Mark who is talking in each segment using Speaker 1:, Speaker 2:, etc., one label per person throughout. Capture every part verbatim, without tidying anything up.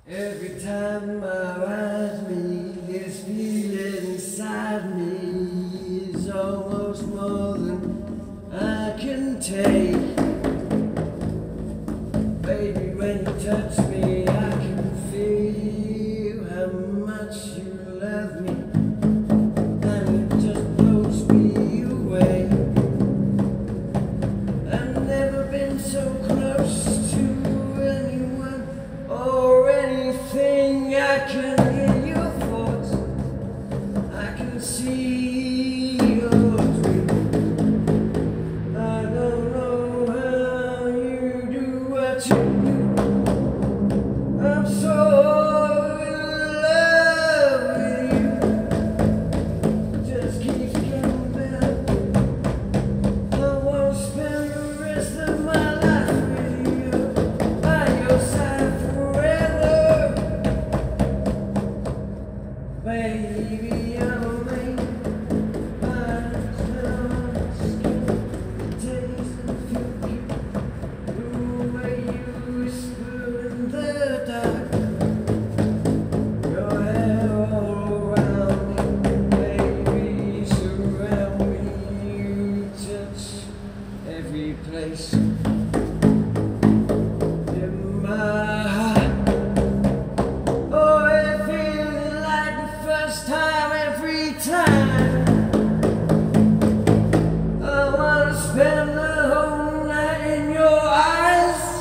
Speaker 1: Every time my eyes meet, this feeling inside me is almost more than I can take. Baby, when you touch me, I can feel how much you love me, and it just blows me away. I've never been so close to anyone or anything. I can hear your thoughts, I can see your dreams. I don't know how you do what you do. I'm so in love with you. It just keeps getting better. I want to spend the rest of my life with you, by your side forever. Baby, I'm made by the skin, the taste of you, the way you whisper in the dark, your hair all around me, baby, surround me, you touch every place in my heart. Oh, it feels like the first time every time. I wanna spend the whole night in your eyes.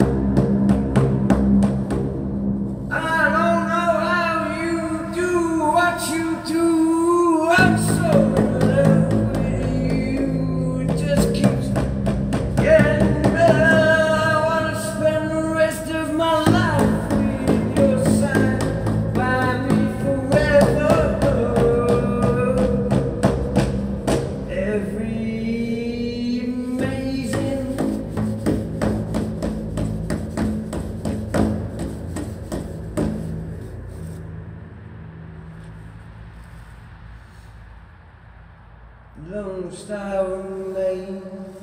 Speaker 1: I don't know how you do what you do. I'm so in love with you. It just keeps getting better. I wanna spend the rest of my life with your side by me forever. Every amazing Lone Star remains.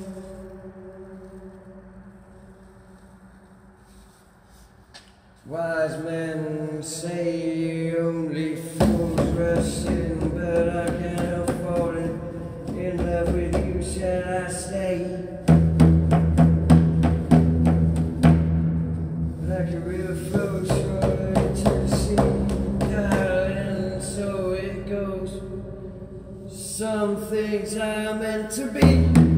Speaker 1: Wise men say only fools rush in, but I can't help falling in love with you. Shall I stay? Like a river flows surely to the sea, darling, so it goes. Some things are meant to be.